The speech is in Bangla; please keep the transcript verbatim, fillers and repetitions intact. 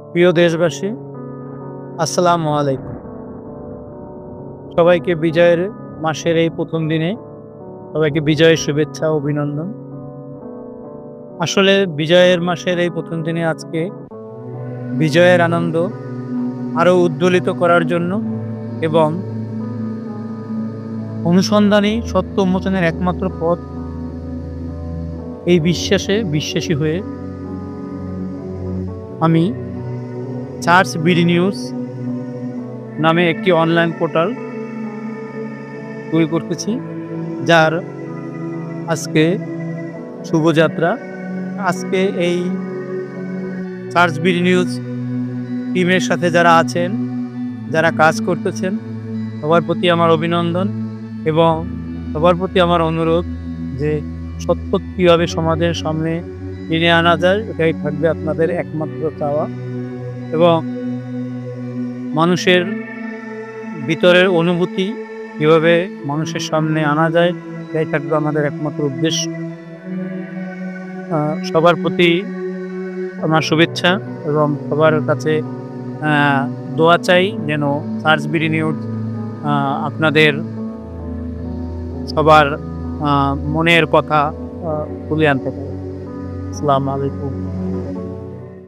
প্রিয় দেশবাসী, আসসালামু আলাইকুম। সবাইকে বিজয়ের মাসের এই প্রথম দিনে সবাইকে বিজয়ের শুভেচ্ছা ও অভিনন্দন। আসলে বিজয়ের মাসের এই প্রথম দিনে আজকে বিজয়ের আনন্দ আরো উজ্জ্বলিত করার জন্য এবং অনুসন্ধানী সত্য উন্মোচনের একমাত্র পথ এই বিশ্বাসে বিশ্বাসী হয়ে আমি চার্চ বিডি নিউজ নামে একটি অনলাইন পোর্টাল তৈরি করতেছি, যার আজকে শুভযাত্রা। আজকে এই চার্চ বিডি নিউজ টিমের সাথে যারা আছেন, যারা কাজ করতেছেন, সবার প্রতি আমার অভিনন্দন এবং সবার প্রতি আমার অনুরোধ যে সত্য কীভাবে সমাজের সামনে টেনে আনা যায়, এটাই থাকবে আপনাদের একমাত্র চাওয়া। এবং মানুষের ভিতরের অনুভূতি কীভাবে মানুষের সামনে আনা যায়, এটাই থাকবে আমাদের একমাত্র উদ্দেশ্য। সবার প্রতি আমার শুভেচ্ছা এবং সবার কাছে দোয়া চাই যেন চার্চ বিডি নিউজ আপনাদের সবার মনের কথা তুলে আনতে পারে। আসসালামু আলাইকুম।